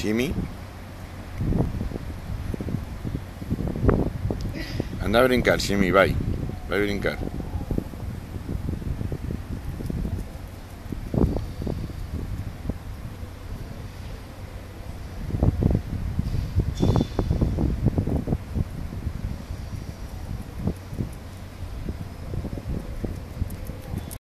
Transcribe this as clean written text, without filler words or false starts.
Shimi. Anda a brincar, Shimi, vai. Vai brincar.